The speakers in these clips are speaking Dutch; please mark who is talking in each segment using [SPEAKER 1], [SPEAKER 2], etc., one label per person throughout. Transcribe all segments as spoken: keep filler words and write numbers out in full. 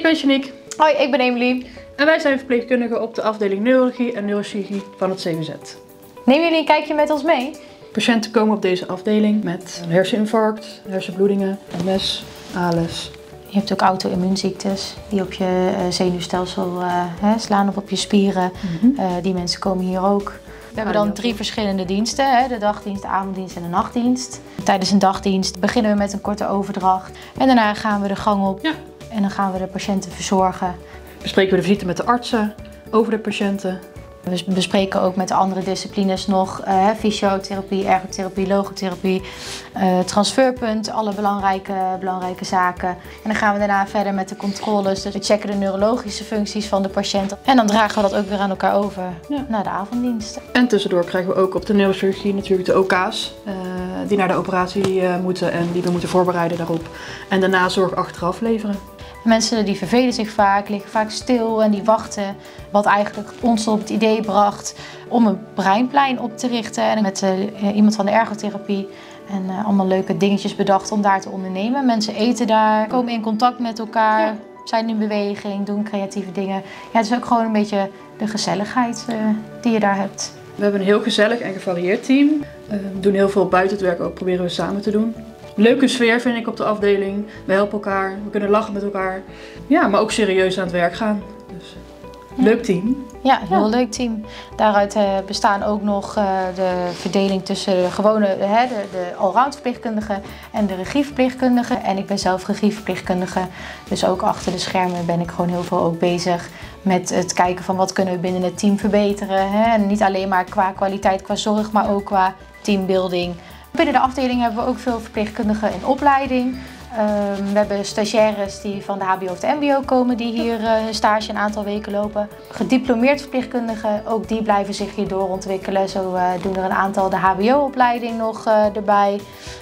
[SPEAKER 1] ben Janiek.
[SPEAKER 2] Hoi, ik ben Emily.
[SPEAKER 1] En wij zijn verpleegkundigen op de afdeling neurologie en neurochirurgie van het C V Z.
[SPEAKER 2] Nemen jullie een kijkje met ons mee?
[SPEAKER 1] Patiënten komen op deze afdeling met een herseninfarct, hersenbloedingen, M S, A L S.
[SPEAKER 2] Je hebt ook auto-immuunziektes die op je uh, zenuwstelsel uh, hè, slaan of op je spieren. Mm-hmm. uh, die mensen komen hier ook. We hebben dan drie verschillende diensten, hè? De dagdienst, de avonddienst en de nachtdienst. Tijdens een dagdienst beginnen we met een korte overdracht en daarna gaan we de gang op. Ja. En dan gaan we de patiënten verzorgen.
[SPEAKER 1] Bespreken we de visite met de artsen over de patiënten.
[SPEAKER 2] We bespreken ook met de andere disciplines nog uh, fysiotherapie, ergotherapie, logotherapie, uh, transferpunt, alle belangrijke, belangrijke zaken. En dan gaan we daarna verder met de controles. Dus we checken de neurologische functies van de patiënt. En dan dragen we dat ook weer aan elkaar over ja. naar de avonddienst.
[SPEAKER 1] En tussendoor krijgen we ook op de neurochirurgie natuurlijk de O K's. Uh, die naar de operatie uh, moeten en die we moeten voorbereiden daarop. En de nazorg achteraf leveren.
[SPEAKER 2] Mensen die vervelen zich vaak, liggen vaak stil en die wachten. Wat eigenlijk ons op het idee bracht om een breinplein op te richten. En met uh, iemand van de ergotherapie en uh, allemaal leuke dingetjes bedacht om daar te ondernemen. Mensen eten daar, komen in contact met elkaar, ja. zijn in beweging, doen creatieve dingen. Ja, het is ook gewoon een beetje de gezelligheid uh, die je daar hebt.
[SPEAKER 1] We hebben een heel gezellig en gevarieerd team. Uh, we doen heel veel buiten het werk ook, proberen we samen te doen. Leuke sfeer vind ik op de afdeling. We helpen elkaar, we kunnen lachen met elkaar. Ja, maar ook serieus aan het werk gaan. Dus,
[SPEAKER 2] ja.
[SPEAKER 1] Leuk team.
[SPEAKER 2] Ja, een heel ja. leuk team. Daaruit uh, bestaan ook nog uh, de verdeling tussen de gewone, uh, de, de allround verpleegkundigen en de regieverpleegkundigen. En ik ben zelf regieverpleegkundige, dus ook achter de schermen ben ik gewoon heel veel ook bezig met het kijken van wat kunnen we binnen het team verbeteren. Hè? En niet alleen maar qua kwaliteit, qua zorg, maar ook qua teambuilding. Binnen de afdeling hebben we ook veel verpleegkundigen in opleiding. Um, we hebben stagiaires die van de H B O of de M B O komen die hier uh, stage een aantal weken lopen. Gediplomeerd verpleegkundigen, ook die blijven zich hier doorontwikkelen. Zo uh, doen er een aantal de H B O-opleiding nog uh, erbij.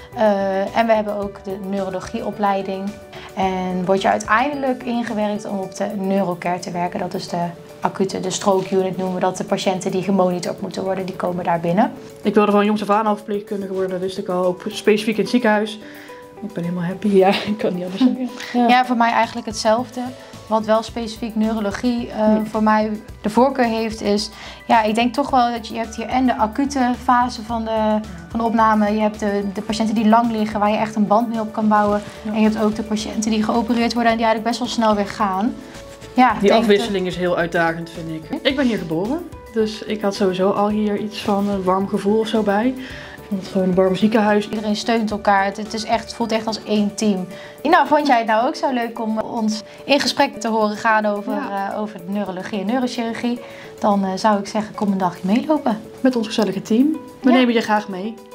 [SPEAKER 2] Uh, en we hebben ook de neurologieopleiding. En word je uiteindelijk ingewerkt om op de neurocare te werken. Dat is de acute, de stroke unit noemen we dat. De patiënten die gemonitord moeten worden, die komen daar binnen.
[SPEAKER 1] Ik wilde van jongs af aan al verpleegkundige worden, dat wist ik al, ook specifiek in het ziekenhuis. Ik ben helemaal happy, ja, ik kan niet anders zeggen.
[SPEAKER 2] Ja, ja voor mij eigenlijk hetzelfde. Wat wel specifiek neurologie uh, ja. voor mij de voorkeur heeft is, ja, ik denk toch wel dat je, je hebt hier en de acute fase van de, van de opname, je hebt de, de patiënten die lang liggen waar je echt een band mee op kan bouwen. Ja. En je hebt ook de patiënten die geopereerd worden en die eigenlijk best wel snel weer gaan. Ja,
[SPEAKER 1] die afwisseling is heel uitdagend, vind ik. Ik ben hier geboren, dus ik had sowieso al hier iets van een warm gevoel of zo bij. Ik vond het gewoon een warm ziekenhuis.
[SPEAKER 2] Iedereen steunt elkaar, het, is echt, het voelt echt als één team. Nou, vond jij het nou ook zo leuk om ons in gesprek te horen gaan over, ja. uh, over de neurologie en neurochirurgie? Dan uh, zou ik zeggen, kom een dagje meelopen.
[SPEAKER 1] Met ons gezellige team. We ja. nemen je graag mee.